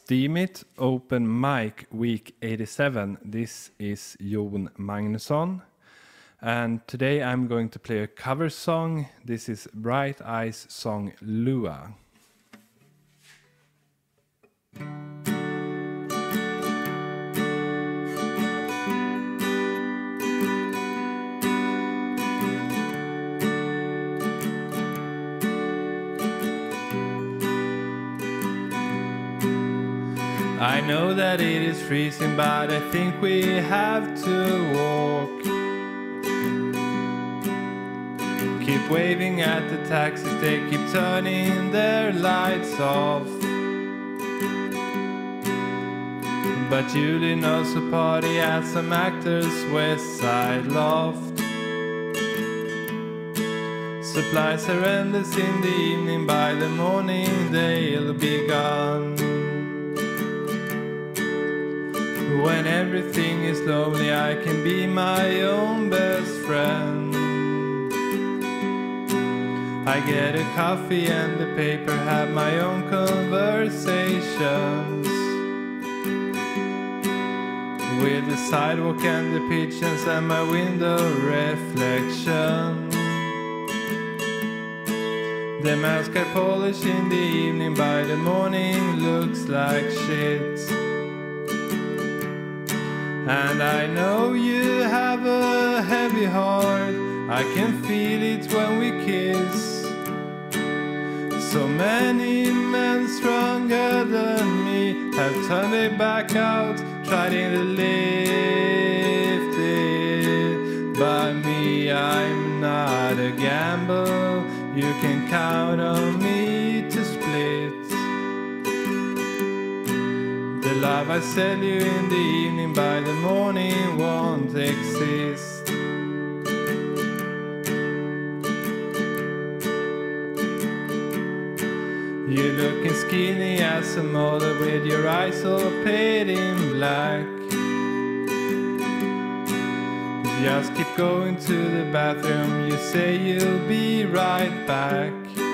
Steamit Open Mic Week 87. This is Jon Magnusson. And today I'm going to play a cover song. This is Bright Eyes song Lua. I know that it is freezing, but I think we have to walk. Keep waving at the taxis, they keep turning their lights off. But Julie knows a party at some actors' West Side loft. Supplies are endless in the evening, by the morning they'll be gone. When everything is lonely, I can be my own best friend. I get a coffee and a paper, have my own conversations with the sidewalk and the pigeons and my window reflection. The mask I polish in the evening, by the morning looks like shit. And I know you have a heavy heart, I can feel it when we kiss. So many men stronger than me have turned their back out, trying to lift it. But me, I'm not a gamble, you can count on me to split. The love I sell you in the evening, by the morning won't exist. You're looking skinny as a model with your eyes all painted in black. Just keep going to the bathroom, you say you'll be right back.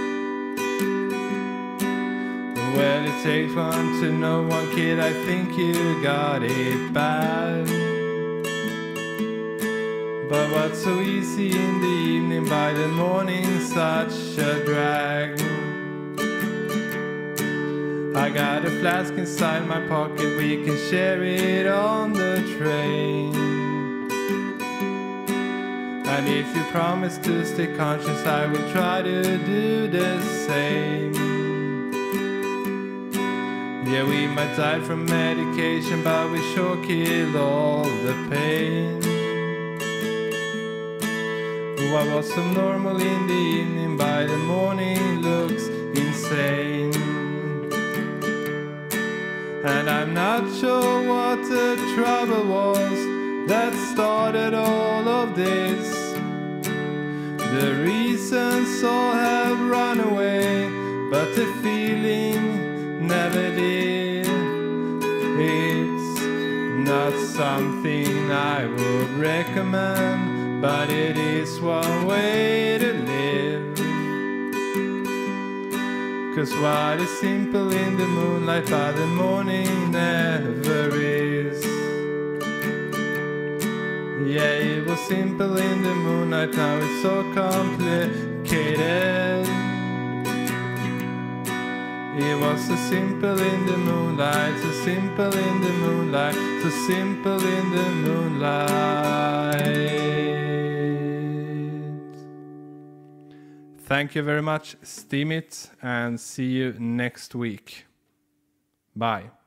Well, it takes one to know one, kid, I think you got it bad. But what's so easy in the evening, by the morning such a drag. I got a flask inside my pocket, we can share it on the train. And if you promise to stay conscious, I will try to do the same. Yeah, we might die from medication, but we sure kill all the pain. What was so normal in the evening, by the morning looks insane. And I'm not sure what the trouble was that started all of this. The reasons all have run away, but the feeling never did. It's not something I would recommend, but it is one way to live. 'Cause what is simple in the moonlight, by the morning never is. Yeah, it was simple in the moonlight, now it's so complicated. It was so simple in the moonlight, so simple in the moonlight, so simple in the moonlight. Thank you very much, Steamit, and see you next week. Bye.